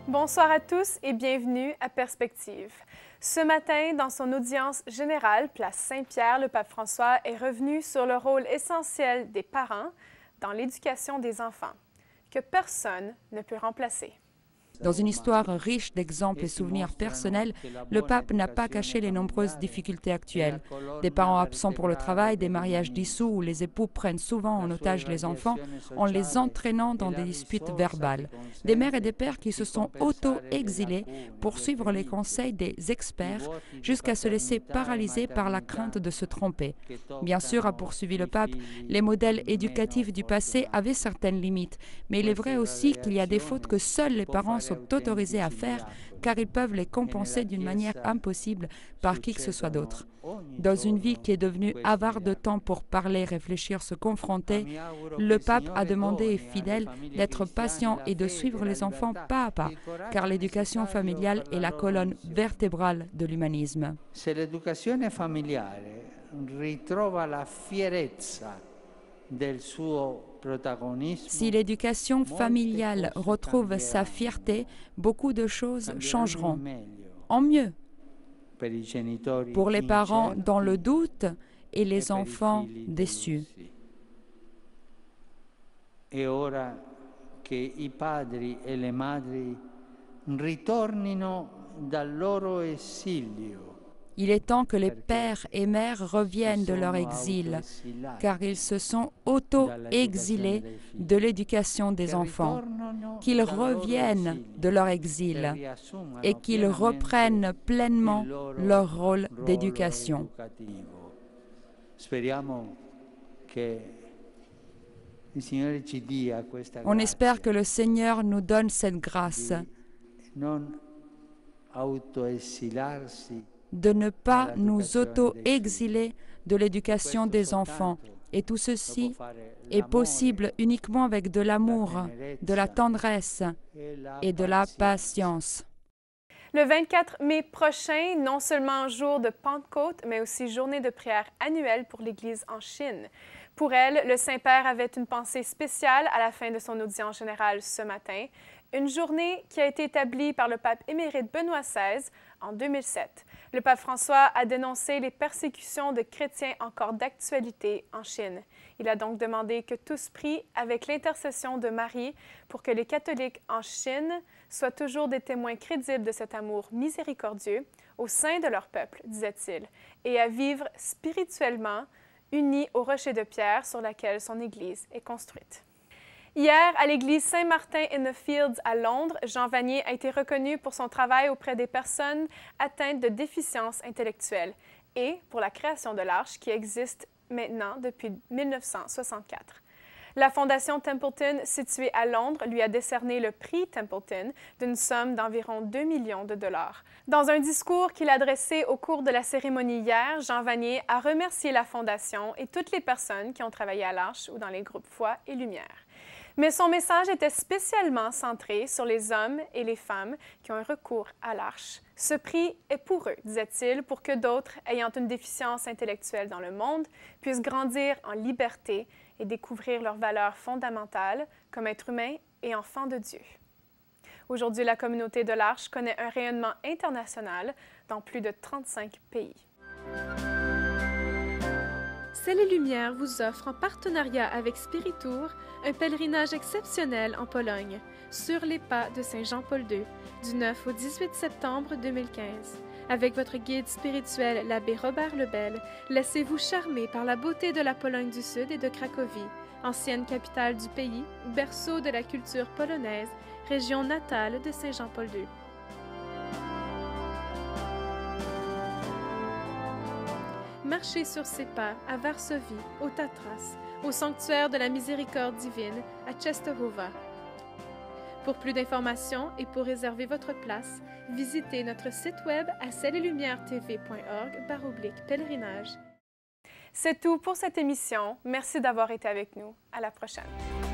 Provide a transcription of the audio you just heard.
Bonsoir à tous et bienvenue à Perspective. Ce matin, dans son audience générale, place Saint-Pierre, le pape François est revenu sur le rôle essentiel des parents dans l'éducation des enfants, que personne ne peut remplacer. Dans une histoire riche d'exemples et souvenirs personnels, le pape n'a pas caché les nombreuses difficultés actuelles. Des parents absents pour le travail, des mariages dissous où les époux prennent souvent en otage les enfants en les entraînant dans des disputes verbales. Des mères et des pères qui se sont auto-exilés pour suivre les conseils des experts jusqu'à se laisser paralyser par la crainte de se tromper. Bien sûr, a poursuivi le pape, les modèles éducatifs du passé avaient certaines limites, mais il est vrai aussi qu'il y a des fautes que seuls les parents sont autorisés à faire car ils peuvent les compenser d'une manière impossible par qui que ce soit d'autre. Dans une vie qui est devenue avare de temps pour parler, réfléchir, se confronter, le pape a demandé aux fidèles d'être patients et de suivre les enfants pas à pas, car l'éducation familiale est la colonne vertébrale de l'humanisme. Se l'educazione familiare ritrova la fierezza del suo protagonismo, Si l'éducation familiale retrouve sa fierté, beaucoup de choses changeront. En mieux, per i genitori pour les parents incerti dans le doute et e les per i enfants figli déçus. delusi. È ora che i padri e le madri ritornino dal loro esilio. Il est temps que les pères et mères reviennent de leur exil, car ils se sont auto-exilés de l'éducation des enfants, qu'ils reviennent de leur exil et qu'ils reprennent pleinement leur rôle d'éducation. On espère que le Seigneur nous donne cette grâce de ne pas nous auto-exiler de l'éducation des enfants. Et tout ceci est possible uniquement avec de l'amour, de la tendresse et de la patience. Le 24 mai prochain, non seulement jour de Pentecôte, mais aussi journée de prière annuelle pour l'Église en Chine. Pour elle, le Saint-Père avait une pensée spéciale à la fin de son audience générale ce matin, une journée qui a été établie par le pape émérite Benoît XVI en 2007. Le pape François a dénoncé les persécutions de chrétiens encore d'actualité en Chine. Il a donc demandé que tous prient avec l'intercession de Marie pour que les catholiques en Chine soient toujours des témoins crédibles de cet amour miséricordieux au sein de leur peuple, disait-il, et à vivre spirituellement unis au rocher de pierre sur laquelle son Église est construite. Hier, à l'église Saint-Martin-in-the-Fields à Londres, Jean Vanier a été reconnu pour son travail auprès des personnes atteintes de déficience intellectuelle et pour la création de l'Arche qui existe maintenant depuis 1964. La Fondation Templeton, située à Londres, lui a décerné le prix Templeton d'une somme d'environ 2 millions de dollars. Dans un discours qu'il a adressé au cours de la cérémonie hier, Jean Vanier a remercié la Fondation et toutes les personnes qui ont travaillé à l'Arche ou dans les groupes Foi et Lumière. Mais son message était spécialement centré sur les hommes et les femmes qui ont un recours à l'Arche. Ce prix est pour eux, disait-il, pour que d'autres, ayant une déficience intellectuelle dans le monde, puissent grandir en liberté et découvrir leurs valeurs fondamentales comme êtres humains et enfants de Dieu. Aujourd'hui, la communauté de l'Arche connaît un rayonnement international dans plus de 35 pays. Ciel et Lumière vous offre en partenariat avec Spiritour un pèlerinage exceptionnel en Pologne, sur les pas de Saint Jean-Paul II, du 9 au 18 septembre 2015. Avec votre guide spirituel, l'abbé Robert Lebel, laissez-vous charmer par la beauté de la Pologne du Sud et de Cracovie, ancienne capitale du pays, berceau de la culture polonaise, région natale de Saint Jean-Paul II. Marchez sur ses pas à Varsovie, au Tatras, au sanctuaire de la miséricorde divine à Czestochowa. Pour plus d'informations et pour réserver votre place, visitez notre site web à ciel-et-lumière-tv.org/pèlerinage. C'est tout pour cette émission. Merci d'avoir été avec nous. À la prochaine.